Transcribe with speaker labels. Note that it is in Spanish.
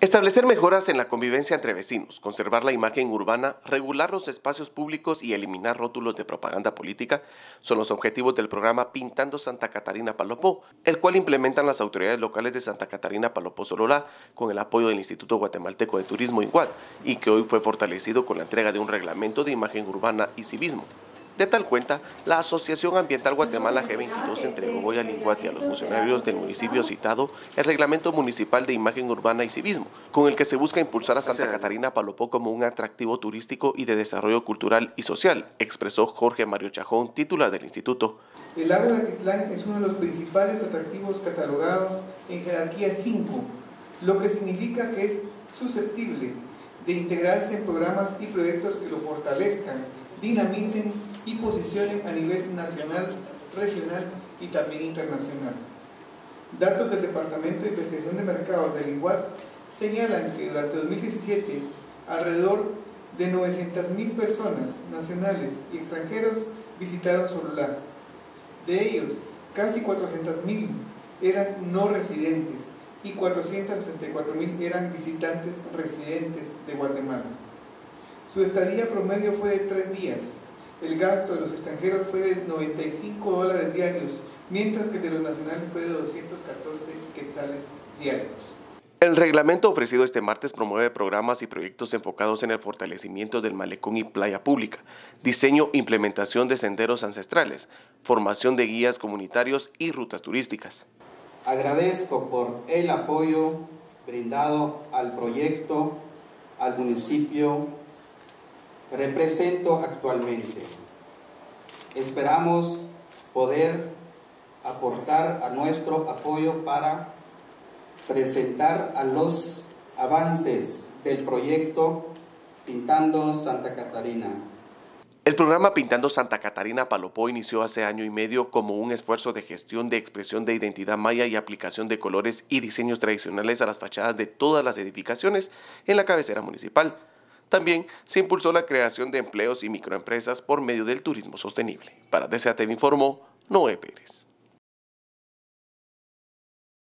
Speaker 1: Establecer mejoras en la convivencia entre vecinos, conservar la imagen urbana, regular los espacios públicos y eliminar rótulos de propaganda política son los objetivos del programa Pintando Santa Catarina Palopó, el cual implementan las autoridades locales de Santa Catarina Palopó Sololá con el apoyo del Instituto Guatemalteco de Turismo INGUAT y que hoy fue fortalecido con la entrega de un reglamento de imagen urbana y civismo. De tal cuenta, la Asociación Ambiental Guatemala G22 entregó hoy al INGUAT y a los funcionarios del municipio citado el Reglamento Municipal de Imagen Urbana y Civismo, con el que se busca impulsar a Santa Catarina Palopó como un atractivo turístico y de desarrollo cultural y social, expresó Jorge Mario Chajón, titular del instituto.
Speaker 2: El lago de Atitlán es uno de los principales atractivos catalogados en jerarquía 5, lo que significa que es susceptible de integrarse en programas y proyectos que lo fortalezcan, dinamicen y posicionen a nivel nacional, regional y también internacional. Datos del Departamento de Investigación de Mercados del INGUAT señalan que durante 2017 alrededor de 900,000 personas nacionales y extranjeros visitaron Sololá. De ellos, casi 400,000 eran no residentes y 464,000 eran visitantes residentes de Guatemala. Su estadía promedio fue de 3 días. El gasto de los extranjeros fue de $95 diarios, mientras que el de los nacionales fue de 214 quetzales diarios.
Speaker 1: El reglamento ofrecido este martes promueve programas y proyectos enfocados en el fortalecimiento del malecón y playa pública, diseño e implementación de senderos ancestrales, formación de guías comunitarios y rutas turísticas.
Speaker 3: Agradezco por el apoyo brindado al proyecto, al municipio represento actualmente. Esperamos poder aportar a nuestro apoyo para presentar a los avances del proyecto Pintando Santa Catarina.
Speaker 1: El programa Pintando Santa Catarina Palopó inició hace año y medio como un esfuerzo de gestión de expresión de identidad maya y aplicación de colores y diseños tradicionales a las fachadas de todas las edificaciones en la cabecera municipal. También se impulsó la creación de empleos y microempresas por medio del turismo sostenible. Para DCATV informó Noé Pérez.